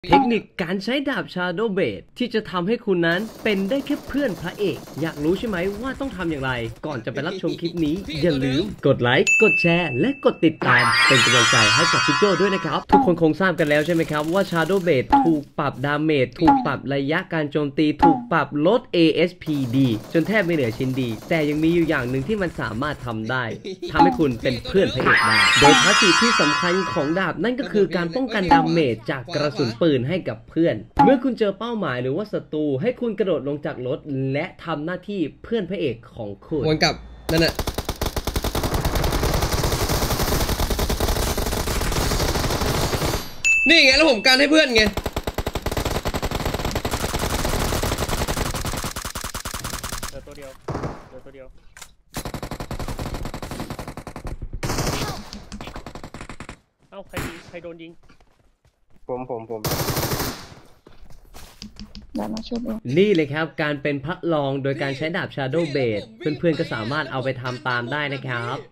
เทคนิคการใช้ดาบ Shadow Blade ที่จะทำให้คุณนั้นเป็นได้แค่เพื่อนพระเอกอยากรู้ใช่ไหมว่าต้องทำอย่างไรก่อนจะไปรับชมคลิปนี้อย่าลืมกดไลค์กดแชร์และกดติดตามเป็นกำลังใจให้กับพี่โจด้วยนะครับทุกคนคงทราบกันแล้วใช่ไหมครับว่า Shadow Blade ถูกปรับดาเมจถูกปรับระยะการโจมตีถูกปรับลด ASPD จนแทบไม่เหลือชิ้นดีแต่ยังมีอยู่อย่างหนึ่งที่มันสามารถทำได้ทำให้คุณเป็นเพื่อนพระเอกได้โดยพาสซีฟที่สำคัญของดาบนั่นก็คือการป้องกันดาเมจจากกระสุนปืนให้กับเพื่อนเมื่อคุณเจอเป้าหมายหรือว่าศัตรูให้คุณกระโดดลงจากรถและทำหน้าที่เพื่อนพระเอกของคุณวนกลับนั่นแหละนี่ไงแล้วผมการให้เพื่อนไงเจอตัวเดียวเอ้าใครยิงใครโดนยิงผมได้มาช่วยด้วยนี่เลยครับการเป็นพระรองโดยการใช้ดาบ Shadow Blade เพื่อนๆก็สามารถเอาไปทำตามได้นะครับ